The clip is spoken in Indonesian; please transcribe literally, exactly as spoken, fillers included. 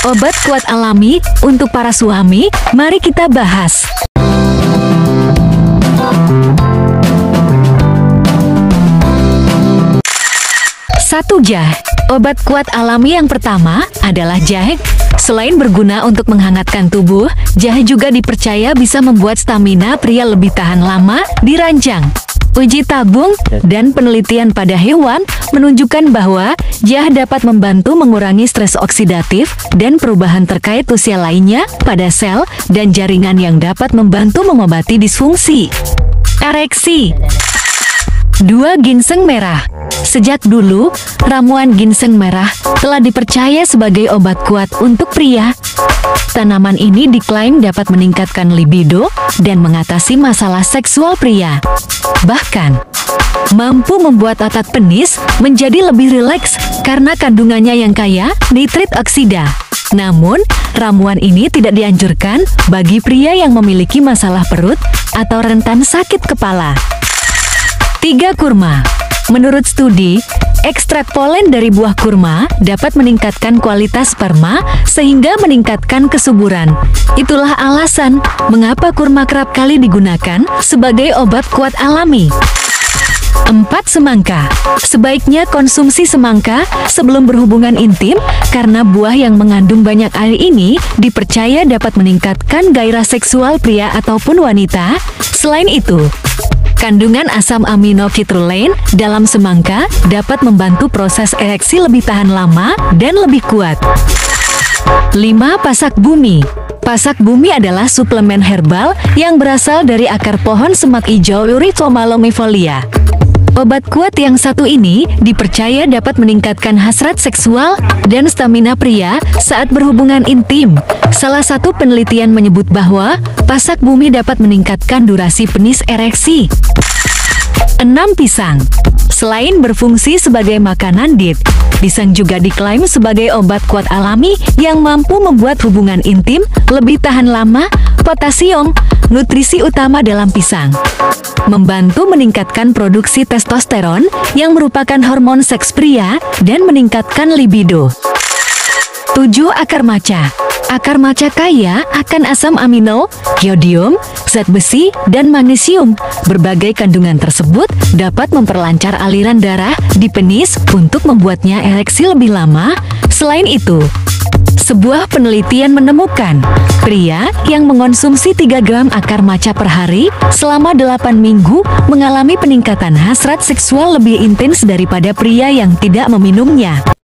Obat kuat alami untuk para suami, mari kita bahas. Satu jahe. Obat kuat alami yang pertama adalah jahe. Selain berguna untuk menghangatkan tubuh, jahe juga dipercaya bisa membuat stamina pria lebih tahan lama di ranjang. Uji tabung dan penelitian pada hewan menunjukkan bahwa jahe dapat membantu mengurangi stres oksidatif dan perubahan terkait usia lainnya pada sel dan jaringan yang dapat membantu mengobati disfungsi ereksi. Dua. Ginseng merah. Sejak dulu, ramuan ginseng merah telah dipercaya sebagai obat kuat untuk pria. Tanaman ini diklaim dapat meningkatkan libido dan mengatasi masalah seksual pria. Bahkan, mampu membuat otot penis menjadi lebih rileks karena kandungannya yang kaya nitrit oksida. Namun, ramuan ini tidak dianjurkan bagi pria yang memiliki masalah perut atau rentan sakit kepala. Tiga. Kurma. Menurut studi, ekstrak polen dari buah kurma dapat meningkatkan kualitas sperma sehingga meningkatkan kesuburan. Itulah alasan mengapa kurma kerap kali digunakan sebagai obat kuat alami. Empat. Semangka. Sebaiknya konsumsi semangka sebelum berhubungan intim karena buah yang mengandung banyak air ini dipercaya dapat meningkatkan gairah seksual pria ataupun wanita. Selain itu, kandungan asam amino citrulline dalam semangka dapat membantu proses ereksi lebih tahan lama dan lebih kuat. Lima. Pasak bumi. Pasak bumi adalah suplemen herbal yang berasal dari akar pohon semak hijau Eurythoma longifolia. Obat kuat yang satu ini dipercaya dapat meningkatkan hasrat seksual dan stamina pria saat berhubungan intim. Salah satu penelitian menyebut bahwa pasak bumi dapat meningkatkan durasi penis ereksi. Enam. Pisang. Selain berfungsi sebagai makanan diet, pisang juga diklaim sebagai obat kuat alami yang mampu membuat hubungan intim lebih tahan lama. Potasium, nutrisi utama dalam pisang, membantu meningkatkan produksi testosteron yang merupakan hormon seks pria dan meningkatkan libido. Tujuh. Akar maca. Akar maca kaya akan asam amino, iodium, zat besi, dan magnesium. Berbagai kandungan tersebut dapat memperlancar aliran darah di penis untuk membuatnya ereksi lebih lama. Selain itu, sebuah penelitian menemukan pria yang mengonsumsi tiga gram akar maca per hari selama delapan minggu mengalami peningkatan hasrat seksual lebih intens daripada pria yang tidak meminumnya.